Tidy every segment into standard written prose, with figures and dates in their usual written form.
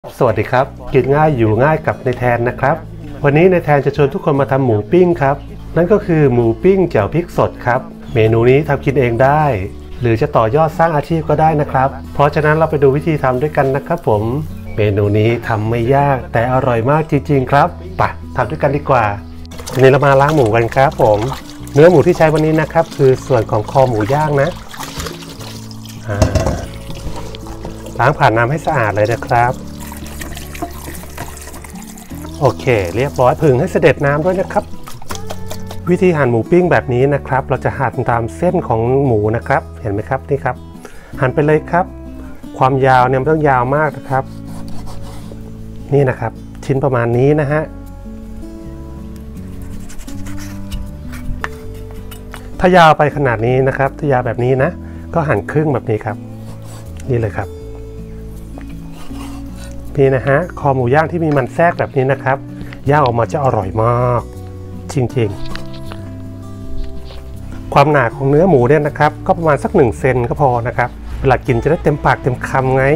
สวัสดีครับกินง่ายอยู่ง่ายกับนายแทนนะครับวันนี้นายแทนจะชวนทุกคนมาทำหมูปิ้งครับนั่นก็คือหมูปิ้งแจ่วพริกสดครับเมนูนี้ทำกินเองได้หรือจะต่อยอดสร้างอาชีพก็ได้นะครับเพราะฉะนั้นเราไปดูวิธีทำด้วยกันนะครับผมเมนูนี้ทำไม่ยากแต่อร่อยมากจริงๆครับไปทำด้วยกันดีกว่าวันนี้เรามาล้างหมูกันครับผมเนื้อหมูที่ใช้วันนี้นะครับคือส่วนของคอหมูย่างนะล้างผ่านน้ำให้สะอาดเลยนะครับโอเคเรียบร้อยผึ่งให้เสด็จน้ำด้วยนะครับวิธีหั่นหมูปิ้งแบบนี้นะครับเราจะหั่นตามเส้นของหมูนะครับเห็นไหมครับนี่ครับหั่นไปเลยครับความยาวเนี่ยไม่ต้องยาวมากนะครับนี่นะครับชิ้นประมาณนี้นะฮะถ้ายาวไปขนาดนี้นะครับถ้ายาวแบบนี้นะก็หั่นครึ่งแบบนี้ครับนี่เลยครับนี่นะฮะคอหมูย่างที่มีมันแทรกแบบนี้นะครับย่างออกมาจะอร่อยมากจริงๆความหนาของเนื้อหมูเนี่ยนะครับก็ประมาณสัก1 เซนก็พอนะครับเวลากินจะได้เต็มปากเต็มคำไง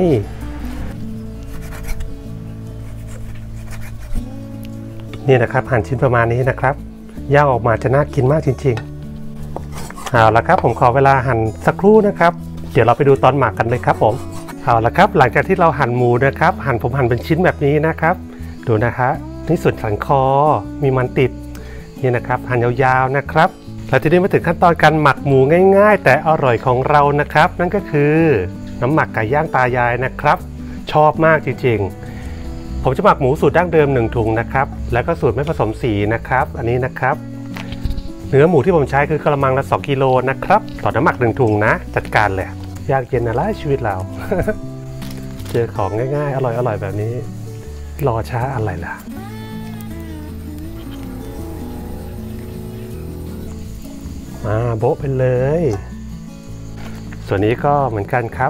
นี่นะครับหั่นชิ้นประมาณนี้นะครับย่างออกมาจะน่ากินมากจริงๆเอาละครับผมขอเวลาหั่นสักครู่นะครับเดี๋ยวเราไปดูตอนหมักกันเลยครับผมเอาละครับหลังจากที่เราหั่นหมูนะครับผมหั่นเป็นชิ้นแบบนี้นะครับดูนะคะนี่ส่วนสันคอมีมันติดนี่นะครับหั่นยาวๆนะครับแล้วทีนี้มาถึงขั้นตอนการหมักหมูง่ายๆแต่อร่อยของเรานะครับนั่นก็คือน้ำหมักไก่ย่างตายายนะครับชอบมากจริงๆผมจะหมักหมูสูตรดั้งเดิม1 ถุงนะครับแล้วก็สูตรไม่ผสมสีนะครับอันนี้นะครับเนื้อหมูที่ผมใช้คือกระมังละ2 กิโลนะครับต่อน้ำหมัก1 ถุงนะจัดการเลยยากเย็นอะไรชีวิตเรา เจอของง่ายๆอร่อยๆแบบนี้รอช้าอะไรล่ะมาโบ๊ะไปเลยส่วนนี้ก็เหมือนกันครับ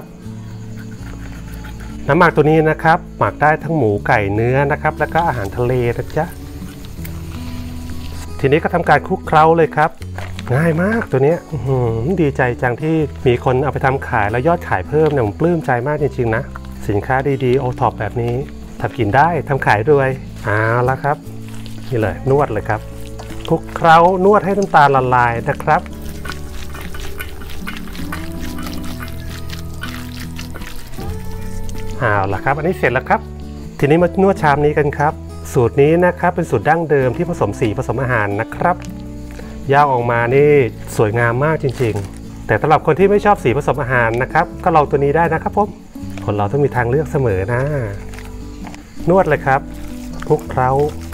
น้ำหมักตัวนี้นะครับหมักได้ทั้งหมูไก่เนื้อนะครับแล้วก็อาหารทะเลนะจ๊ะทีนี้ก็ทำการคลุกเคล้าเลยครับง่ายมากตัวนี้ดีใจจังที่มีคนเอาไปทำขายแล้วยอดขายเพิ่มเนี่ยผมปลื้มใจมากจริงๆนะสินค้าดีๆโอท็อปแบบนี้ทำกินได้ทำขายด้วยเอาละครับนี่เลยนวดเลยครับคลุกเคล้านวดให้น้ำตาลละลายนะครับเอาละครับอันนี้เสร็จแล้วครับทีนี้มานวดชามนี้กันครับสูตรนี้นะครับเป็นสูตรดั้งเดิมที่ผสมสีผสมอาหารนะครับย่างออกมานี่สวยงามมากจริงๆแต่สำหรับคนที่ไม่ชอบสีผสมอาหารนะครับก็ลองตัวนี้ได้นะครับผมคนเราต้องมีทางเลือกเสมอนะนวดเลยครับคลุกเคล้า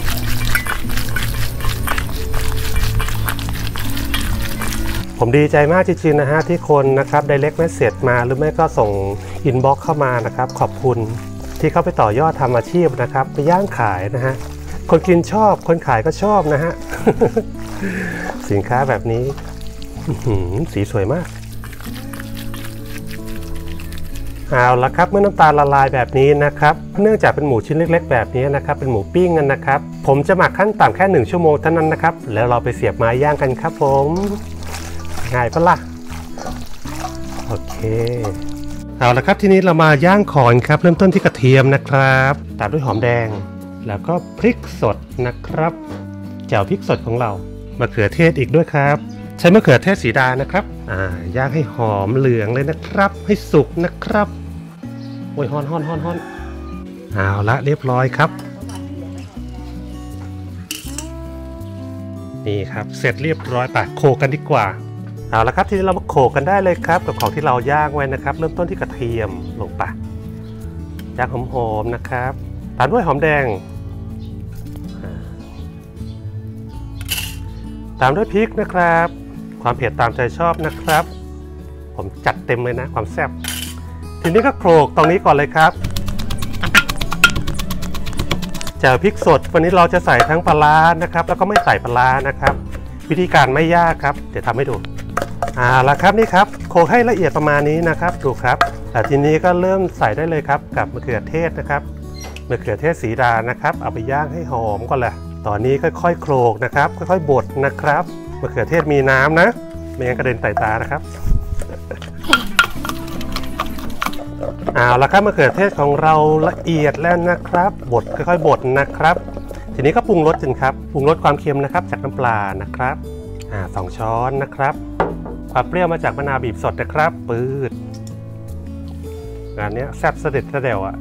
ผมดีใจมากจริงๆนะฮะที่คนนะครับdirect messageมาหรือไม่ก็ส่งอินบ็อกซ์เข้ามานะครับขอบคุณที่เข้าไปต่อยอดทำอาชีพนะครับไปย่างขายนะฮะคนกินชอบคนขายก็ชอบนะฮะ สินค้าแบบนี้สีสวยมากเอาละครับเมื่อน้ำตาลละลายแบบนี้นะครับเนื่องจากเป็นหมูชิ้นเล็กๆแบบนี้นะครับเป็นหมูปิ้งกันนะครับผมจะหมักขั้นต่ำแค่1 ชั่วโมงเท่านั้นนะครับแล้วเราไปเสียบไม้ย่างกันครับผมง่ายปะล่ะโอเคเอาละครับทีนี้เรามาย่างขอนครับเริ่มต้นที่กระเทียมนะครับตามด้วยหอมแดงแล้วก็พริกสดนะครับแจ่วพริกสดของเรามะเขือเทศอีกด้วยครับใช้มะเขือเทศสีดานะครับย่างให้หอมเหลืองเลยนะครับให้สุกนะครับโอ้ยฮ้อนเอาละเรียบร้อยครับนี่ครับเสร็จเรียบร้อยไปโขลกกันดีกว่าเอาละครับทีนี้เรามาโขลกกันได้เลยครับกับของที่เราย่างไว้นะครับเริ่มต้นที่กระเทียมลงไปย่างหอมๆนะครับตามด้วยหอมแดงตามด้วยพริกนะครับความเผ็ดตามใจชอบนะครับผมจัดเต็มเลยนะความแซ่บทีนี้ก็โขลกตรงนี้ก่อนเลยครับแจ่วพริกสดวันนี้เราจะใส่ทั้งปลาร้านะครับแล้วก็ไม่ใส่ปลาร้านะครับวิธีการไม่ยากครับเดี๋ยวทำให้ดูละครับนี่ครับโขลกให้ละเอียดประมาณนี้นะครับดูครับแต่ทีนี้ก็เริ่มใส่ได้เลยครับกับมะเขือเทศนะครับมะเขือเทศสีดานะครับเอาไปย่างให้หอมก่อนแหละตอนนี้ค่อยๆโขลกนะครับค่อยๆบดนะครับมะเขือเทศมีน้ำนะไม่งั้นกระเด็นใส่ตานะครับเอาละครับมะเขือเทศของเราละเอียดแล้วนะครับบดค่อยๆบดนะครับทีนี้ก็ปรุงรสกันครับปรุงรสความเค็มนะครับจากน้ำปลานะครับ2 ช้อนนะครับความเปรี้ยวมาจากมะนาวบีบสดนะครับปืดงานนี้แซ่บเสด็จเสด็จอ่ะ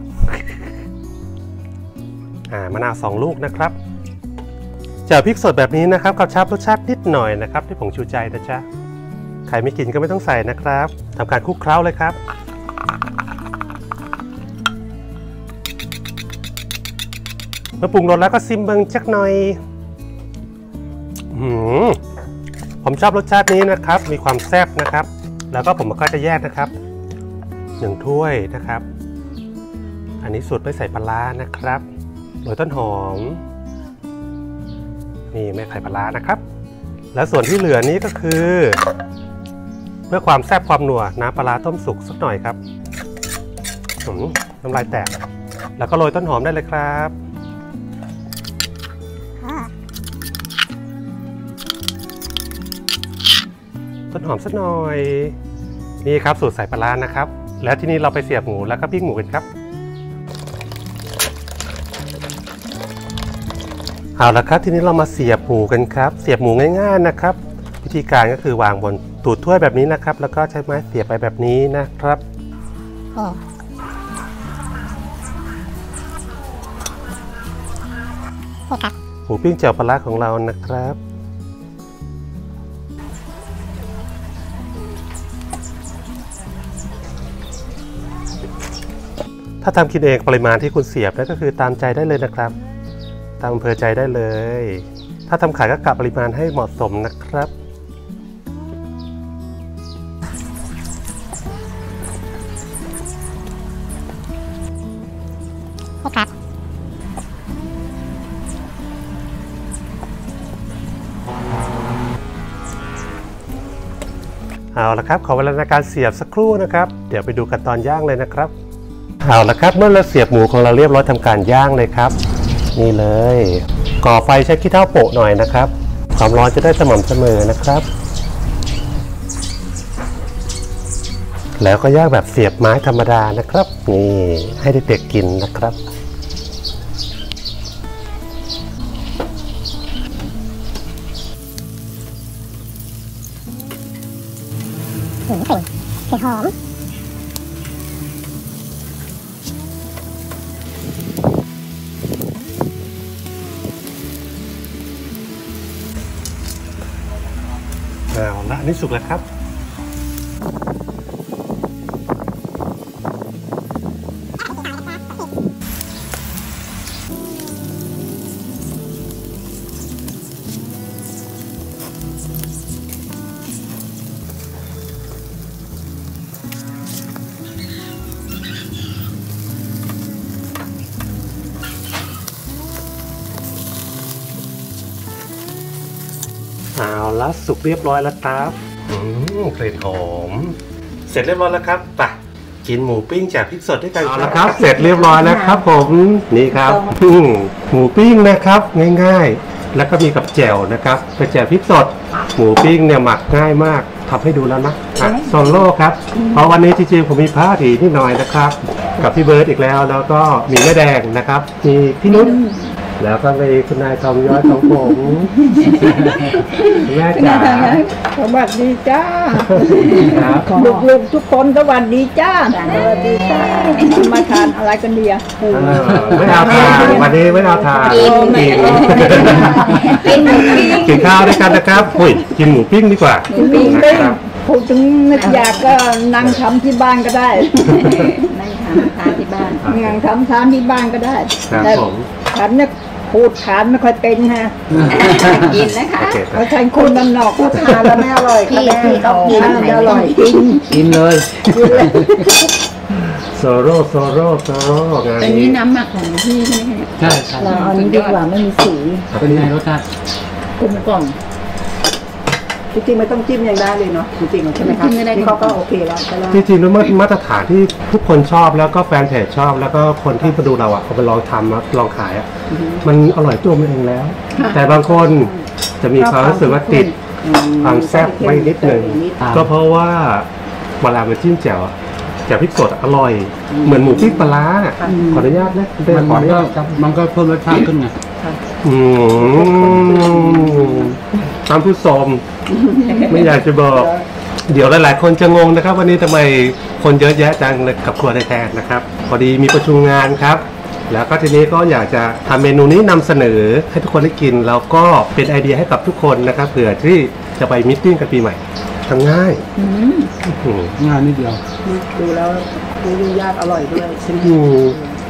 มะนาว2 ลูกนะครับเจียวพริกสดแบบนี้นะครับกระชับรสชาตินิดหน่อยนะครับที่ผงชูใจนะจ๊ะใครไม่กินก็ไม่ต้องใส่นะครับทำการคลุกเคล้าเลยครับเมื่อปรุงรสแล้วก็ซิมเบิงจักหน่อยผมชอบรสชาตินี้นะครับมีความแซ่บนะครับแล้วก็ผมก็จะแยกนะครับ1 ถ้วยนะครับอันนี้สูตรไม่ใส่ปลาร้านะครับโรยต้นหอมนี่ไม่ใส่ปลาร้านะครับแล้วส่วนที่เหลือนี้ก็คือเพื่อความแซ่บความนัวน้ำปลาร้าต้มสุกสักหน่อยครับน้ำลายแตกแล้วก็โรยต้นหอมได้เลยครับต้นหอมสักหน่อยนี่ครับสูตรใส่ปลาร้านะครับแล้วทีนี้เราไปเสียบหมูแล้วก็พริกหมูกันครับเอาละครับทีนี้เรามาเสียบหมูกันครับเสียบหมูง่ายๆนะครับวิธีการก็คือวางบนตูดถ้วยแบบนี้นะครับแล้วก็ใช้ไม้เสียบไปแบบนี้นะครับหมูปิ้งแจ่วปลาร้าของเรานะครับถ้าทำกินเองปริมาณที่คุณเสียบนั่นก็คือตามใจได้เลยนะครับตามอำเภอใจได้เลยถ้าทำขายก็กะปริมาณให้เหมาะสมนะครับเอาละครับขอเวลาในการเสียบสักครู่นะครับเดี๋ยวไปดูกันตอนย่างเลยนะครับเอาละครับเมื่อเราเสียบหมูของเราเรียบร้อยทำการย่างเลยครับนี่เลยก่อไฟใช้ขี้เถ้าโปะหน่อยนะครับความร้อนจะได้สม่ำเสมอนะครับแล้วก็ย่างแบบเสียบไม้ธรรมดานะครับนี่ให้เด็กๆกินนะครับหอมเอาละนี่สุกแล้วครับเอาละสุกเรียบร้อยแล้วครับกลิ่นหอมเสร็จเรียบร้อยแล้วครับไปกินหมูปิ้งจากพริกสดด้วยกันครับเสร็จเรียบร้อยแล้วครับผมนี่ครับหมูปิ้งนะครับง่ายๆแล้วก็มีกับแจ่วนะครับเป็นแจ่วพริกสดหมูปิ้งเนี่ยหมักง่ายมากทำให้ดูแล้วนะโซโล่ครับเพราะวันนี้จริงๆผมมีพาร์ทนิดหน่อยนะครับกับพี่เบิร์ดอีกแล้วก็มีแม่แดงนะครับมีพี่นุชแล้วก็มีคุณนายทองย้อยของผมแม่จ๋าสวัสดีจ้าลูกๆทุกคนสวัสดีจ้าสวัสดีจ้ามาทานอะไรกันดีไม่เอาทานวันนี้ไม่เอาทานกินข้าวด้วยกันนะครับกินหมูปิ้งดีกว่าหมูปิ้งพูดถึงนึกอยากก็นั่งทำที่บ้านก็ได้นั่งทานที่บ้านนั่งทำทานที่บ้านก็ได้แต่ฉันเนี่ยพูดทานไม่ค่อยเป็นฮะกินนะคะเพราะฉันคนบ้านนอกพูดทานแล้วไม่อร่อยพี่ต้องกินอร่อยกินเลยโซโร่แต่นี่น้ำหมักของพี่ใช่ไหมใช่เราอันนี้ดีกว่าไม่มีสีเป็นไงรสชาติกลมกล่อมจริงๆไม่ต้องจิ้มอย่างได้เลยเนาะจริงๆใช่ไหมครับนี่เขาก็โอเคแล้วจริงๆแล้วมาตรฐานที่ทุกคนชอบแล้วก็แฟนเพจชอบแล้วก็คนที่มาดูเราเขาไปลองทำลองขายมันอร่อยตัวมันเองแล้วแต่บางคนจะมีความรู้สึกว่าติดความแซ่บไว้นิดหนึ่งก็เพราะว่าเวลามาจิ้มแจ่วแจ่วพริกสดอร่อย เหมือนหมูพริกปลาร้าขออนุญาตนะขออนุญาตครับมันก็เพิ่มรสชาติขึ้นไงท่านผู้ชมไม่อยากจะบอก เดี๋ยวหลายๆคนจะงงนะครับวันนี้ทำไมคนเยอะแยะจังเลยกับครัวแท้ๆนะครับพอดีมีประชุมงานครับแล้วก็ทีนี้ก็อยากจะทำเมนูนี้นำเสนอให้ทุกคนได้กินแล้วก็เป็นไอเดียให้กับทุกคนนะครับเผื่อที่จะไปมิทติ้งกันปีใหม่ทำง่ายอืมงานนิดเดียวดูแล้วดูยากอร่อยด้วยใช่ไหมอืม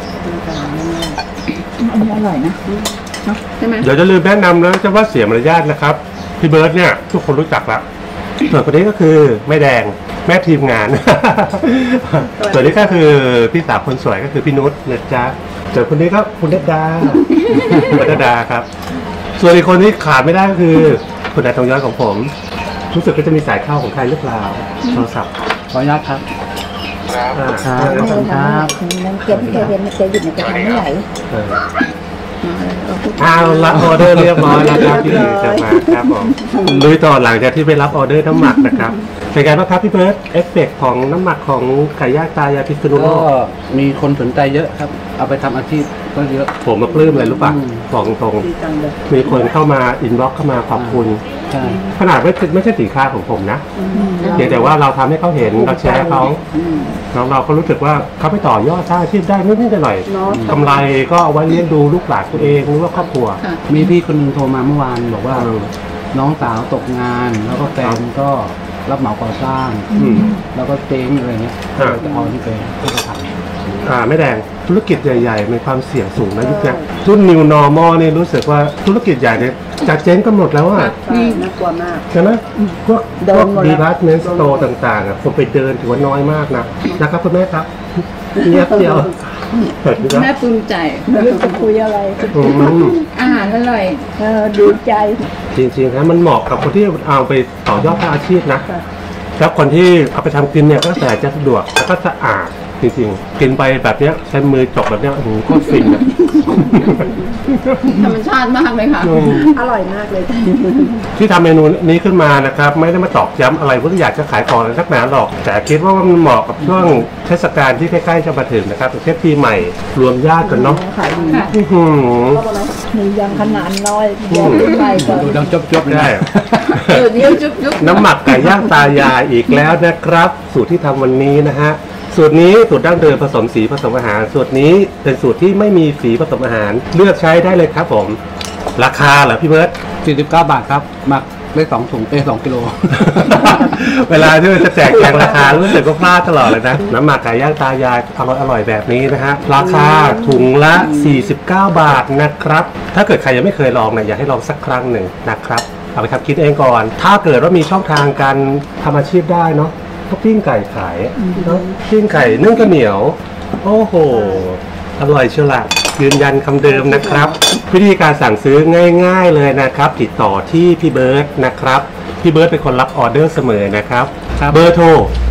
อันนี้อร่อยนะใช่ไหมเดี๋ยวจะลืมแนะนำนะจะว่าเสียมารยาทนะครับพี่เบิร์ดเนี่ยทุกคนรู้จักละส่วนคนนี้ก็คือแม่แดงแม่ทีมงาน ส่วนนี้ก็คือพี่สาวคนสวยก็คือพี่นุชนะจ๊ะส่วนคนนี้ก็คุณเดชดา คุณเดชดาครับ ส่วนอีกคนที่ขาดไม่ได้ก็คือคุณนายทองย้อยของผมรู้สึกก็จะมีสายเข้าของใครหรือเปล่าโทรศัพท์ขออนุญาตครับอ่าครับขอบคุณครับมันเก็บเห็นมันจะหยุดมันจะทำไม่ไหวเออเอารับออเดอร์เรียบร้อยแล้วครับพี่จะมาครับผมลุยต่อหลังจากที่ไปรับออเดอร์น้ำหมักนะครับเป็นไงบ้างครับพี่เบิร์ดเอฟเฟกต์ของน้ำหมักของไก่ย่างตายายพิษณุโลก็กมีคนสนใจเยอะครับ เอาไปทำอาชีพก็เยอะผมมาปลื้มเลยรู้ป่ะบอกตรงดีจังเลยมีคนเข้ามาอินบ็อกเข้ามาขอบคุณใช่ขนาดไม่ใช่สินค้าของผมนะเพียงแต่ว่าเราทำให้เขาเห็นเราแชร์เขาเราก็รู้สึกว่าเขาไปต่อยอดสร้างอาชีพได้นิดๆหน่อยๆกำไรก็เอาไว้เลี้ยงดูลูกหลานตัวเองหรือว่าครอบครัวมีพี่คนหนึงโทรมาเมื่อวานบอกว่าน้องสาวตกงาน แล้วก็แฟนก็รับเหมาก่อสร้างอืมแล้วก็เจ๊งอะไรเงี้ยอ่าจะเอาที่ไปทำไม่แดงธุรกิจใหญ่ๆมีความเสี่ยงสูงนะยุคนี้รุ่น New Normal นี่รู้สึกว่าธุรกิจใหญ่เนี่ยจากเจ๊งก็หมดแล้วอ่ะนี่น่ากลัวมากใช่ไหมพวกเดินหมดแล้วดีพาร์ตเมนต์สโตร์ต่างๆอ่ะคนไปเดินถือว่าน้อยมากนะครับคุณแม่ครับเงียบเดียวเปิดดูนะแม่ปลื้มใจไม่รู้จะคุยอะไรอืมอาหารอร่อยดีใจจริงๆนะมันเหมาะกับคนที่เอาไปต่อยอดทางอาชีพนะแล้วคนที่เอาไปทำกินเนี่ยก็แต่จะสะดวกแล้วก็สะอาดจริงๆกินไปแบบเนี้ยใช้มือจกแบบเนี้ยโอ้โหโคตรฟินอะธรรมชาติมากเลยค่ะอร่อยมากเลยที่ทำเมนูนี้ขึ้นมานะครับไม่ได้มาตอกย้ำอะไรว่าอยากจะขายของอะไรสักหนาหรอก แต่คิดว่ามันเหมาะกับช่วงเทศกาลที่ใกล้ๆจะมาถึงนะครับเทศปีใหม่รวมญาติกันเนาะขายดีค่ะอื้อหือมียังขนาดน้อยเดี๋ยวขึ้นไปก่อนดูดังจบๆเลยได้นะนิ้วจุ๊บน้ำหมักไก่ย่างตายายอีกแล้วนะครับ สูตรที่ทำวันนี้นะฮะสูตรนี้สูตรดั้งเดิมผสมสีผสมอาหารสูตรนี้เป็นสูตรที่ไม่มีสีผสมอาหารเลือกใช้ได้เลยครับผมราคาเหรอพี่เบิร์ต 49 บาทครับหมักได้2 ถุง2 กิโลเวลาที่จะแจกแจงราคารู้สึกก็พลาดตลอดเลยนะน้ำหมักไก่ย่างตายายอร่อยแบบนี้นะฮะราคาถุงละ49 บาทนะครับถ้าเกิดใครยังไม่เคยลองเนี่ยอยากให้ลองสักครั้งหนึ่งนะครับเอาไปทำกินเองก่อน ถ้าเกิดว่ามีช่องทางการทำอาชีพได้เนาะก็ปิ้งไก่ขายเนาะปิ้งไก่นึ่งข้าวเหนียวโอ้โหอร่อยเชียวละยืนยันคำเดิมนะครับ วิธีการสั่งซื้อง่ายๆเลยนะครับ ติดต่อที่พี่เบิร์ตนะครับพี่เบิร์ตเป็นคนรับออเดอร์เสมอนะครับครับเบอร์โทร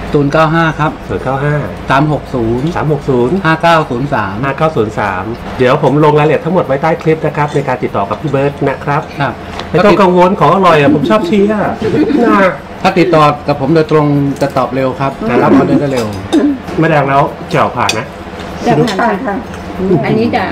095 ครับ 095 360 360 5903 5903เดี๋ยวผมลงรายละเอียดทั้งหมดไว้ใต้คลิปนะครับในการติดต่อกับพี่เบิร์ตนะครับครับไม่ต้องกังวลของอร่อยอ่ะผมชอบเชียร์นะถ้าติดต่อกับผมโดยตรงจะตอบเร็วครับจะรับออเดอร์ได้เร็วไม่แดงแล้วแจ่วผ่านนะจะผ่านค่ะ อันนี้จะ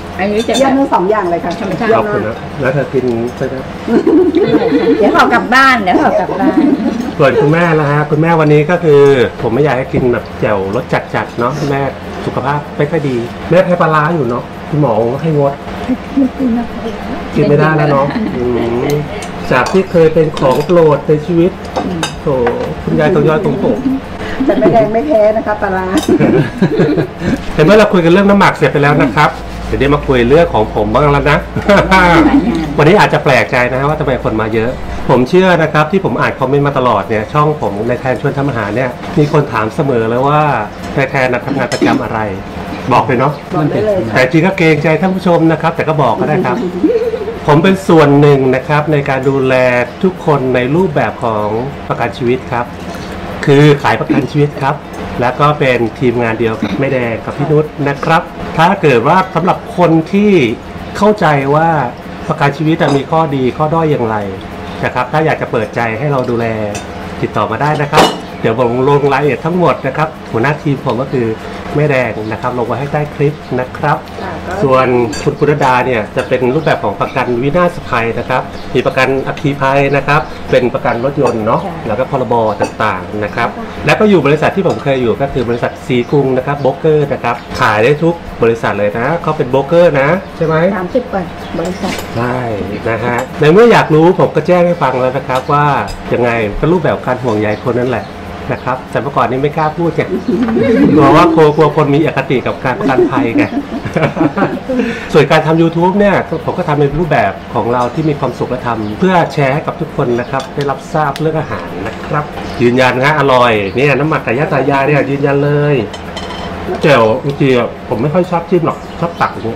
เยี่ยมทั้งสองอย่างเลยค่ะธรรมชาติขอบคุณนะแล้วเธอกินใช่ไหมเดี๋ยวเขากลับบ้านเดี๋ยวเขากลับบ้านส่วนคุณแม่นะฮะคุณแม่วันนี้ก็คือผมไม่อยากให้กินแบบแจ่วรสจัดๆเนาะคุณแม่สุขภาพไม่ค่อยดีแม่แพ้ปลาร้าอยู่เนาะคุณหมอให้งดกินไม่ได้แล้วเนาะจากที่เคยเป็นของโปรดในชีวิตโถคุณยายตัวยอดตรงผมแต่ไม่แดงไม่แพ้นะคะปลาร้าเห็นว่าเราคุยกันเรื่องน้ำหมักเสร็จไปแล้วนะครับเดี๋ยวได้มาคุยเรื่องของผมบ้างแล้วนะ วันนี้อาจจะแปลกใจนะว่าทำไมคนมาเยอะ ผมเชื่อนะครับที่ผมอ่านคอมเมนต์มาตลอดเนี่ยช่องผมในแทนชวนทำอาหารเนี่ยมีคนถามเสมอเลยว่าในแทนทำงานประจำอะไร บอกเลยเนาะบอกได้เลยแต่จริงก็เกรงใจท่านผู้ชมนะครับ แต่ก็บอกก็ได้ครับ ผมเป็นส่วนหนึ่งนะครับในการดูแลทุกคนในรูปแบบของประกันชีวิตครับ คือขายประกันชีวิตครับ แล้วก็เป็นทีมงานเดียวกับแม่แดงกับพี่นุชนะครับ ถ้าเกิดว่าสำหรับคนที่เข้าใจว่าประกันชีวิตมีข้อดีข้อด้อยอย่างไรนะครับถ้าอยากจะเปิดใจให้เราดูแลติดต่อมาได้นะครับเดี๋ยวผมลงรายละเอียดทั้งหมดนะครับหัวหน้าทีมผมก็คือแม่แดงนะครับลงไว้ให้ใต้คลิปนะครับส่วนคุณปุณดาเนี่ยจะเป็นรูปแบบของประกันวินาศภัยนะครับมีประกันอัคคีภัยนะครับเป็นประกันรถยนต์เนาะแล้วก็พรบต่างๆนะครับแล้วก็อยู่บริษัทที่ผมเคยอยู่ก็คือบริษัทซีกรุงนะครับโบรกเกอร์นะครับขายได้ทุกบริษัทเลยนะเขาเป็นโบรกเกอร์นะใช่ไหม 30 กว่าบริษัทใช่นะฮะในเมื่ออยากรู้ผมก็แจ้งให้ฟังแล้วนะครับว่ายังไงก็รูปแบบการห่วงใยคนนั่นแหละนะครับแต่เมื่อก่อนนี้ไม่กล้าพูดไงกลัวว่ากลัวคนมีอคติกับการประกันภัยไง ส่วนการทำ YouTube เนี่ยผมก็ทำในรูปแบบของเราที่มีความสุขและทำเพื่อแชร์ให้กับทุกคนนะครับได้รับทราบเรื่องอาหารนะครับยืนยันนะอร่อยเนี่ยน้ำหมักไก่ย่างตายายเนี่ยยืนยันเลยแจ่วจริงๆผมไม่ค่อยชอบจิ้มหรอกชอบตักอย่างนี้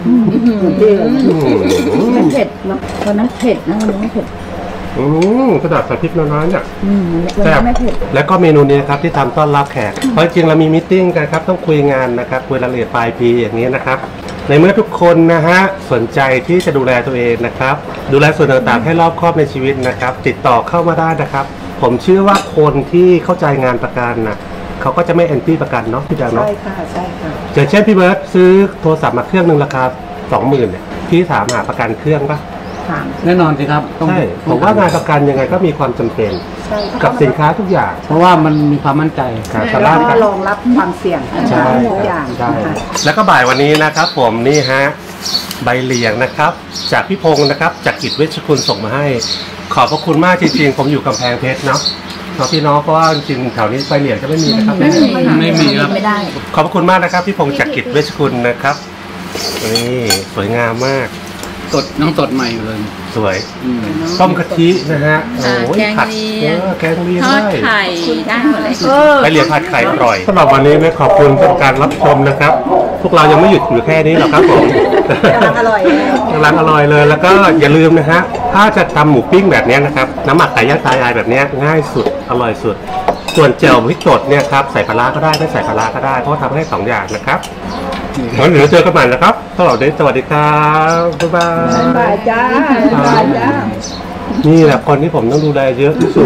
มันเผ็ดเนาะตอนนั้นเผ็ดนะวันนี้ไม่เผ็ดกระดาษใส่พริกน้อยๆเนี่ยวันนี้ไม่เผ็ดแล้วก็เมนูนี้นะครับที่ทำต้อนรับแขกเพราะจริงๆเรามีมีตติ้งกันครับต้องคุยงานนะครับคุยรายละเอียดปลายปีอย่างนี้นะครับในเมื่อทุกคนนะฮะสนใจที่จะดูแลตัวเองนะครับดูแลส่วนต่างๆให้รอบคอบในชีวิตนะครับติดต่อเข้ามาได้นะครับผมเชื่อว่าคนที่เข้าใจงานประกันนะเขาก็จะไม่แอนตี้ประกันเนาะพี่แดงเนาะใช่ค่ะใช่ค่ะอย่างเช่นพี่เบิร์ตซื้อโทรศัพท์มาเครื่องหนึ่งราคา 20,000เนี่ยพี่ถามหาประกันเครื่องปะถามแน่นอนสิครับต้องใช่ผมว่างานประกันยังไงก็มีความจำเป็นใช่กับสินค้าทุกอย่างเพราะว่ามันมีความมั่นใจครับแล้วก็รองรับความเสี่ยงใช่ทุกอย่างใช่ค่ะแล้วก็บ่ายวันนี้นะครับผมนี่ฮะใบเหลียงนะครับจากพี่พงศ์นะครับจากกิจเวชคุณส่งมาให้ขอบพระคุณมากจริงๆผมอยู่กำแพงเพชรเนาะพี่น้องเพราะว่าจริงๆแถวนี้ใบเหลียงจะไม่มีนะครับไม่มีครับไม่ได้ขอบพระคุณมากนะครับพี่พงศ์จากกิจเวชคุณนะครับนี่สวยงามมากสดน้องสดใหม่อยู่เลยสวยอืมต้มกะทินะฮะโอ้ยแกงผัดเลียงแกงเลียงทอดได้ไข่ได้หมดเลยไปเรียนผัดไข่อร่อยสำหรับวันนี้นะขอบคุณสำหรับการรับชมนะครับ พวกเรายังไม่หยุดอยู่แค่นี้หรอกครับผมกำลังอร่อยเลยกำลังอร่อยเลยแล้วก็อย่าลืมนะฮะถ้าจะทำหมูปิ้งแบบนี้นะครับน้ำหมักไก่ย่างตายายแบบนี้ง่ายสุดอร่อยสุด ส่วนแจ่วพริกสดเนี่ยครับใส่ปลาร้าก็ได้ไม่ใส่ปลาร้าก็ได้เพราะว่าทำให้2อย่างนะครับงั้นเดี๋ยวเจอกันใหม่นะครับสำหรับวันนี้สวัสดีครับบ๊ายบายบายจ้าบายจ้านี่แหละคนที่ผมต้องดูแลเยอะที่สุด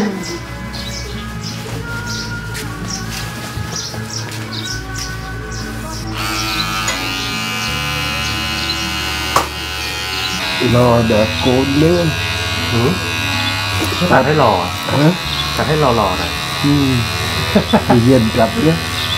รอเด็กโกนเรื่องตัดให้หล่อฮะตัดให้หล่อๆหน่อยเย็นกลับเนี่ย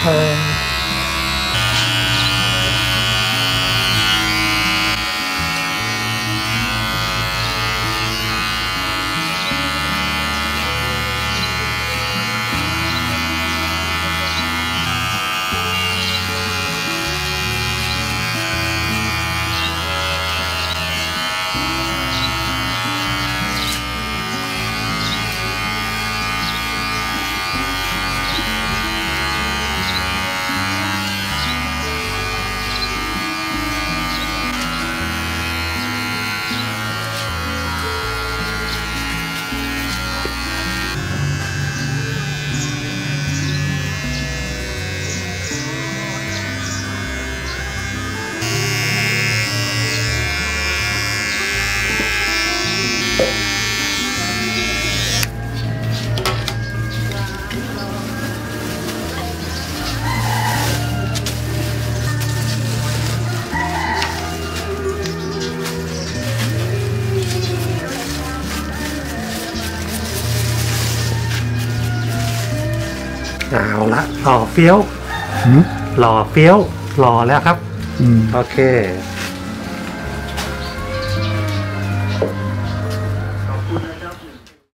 เอาละหล่อเฟี้ยวหล่อเฟี้ยวหล่อแล้วครับ โอเค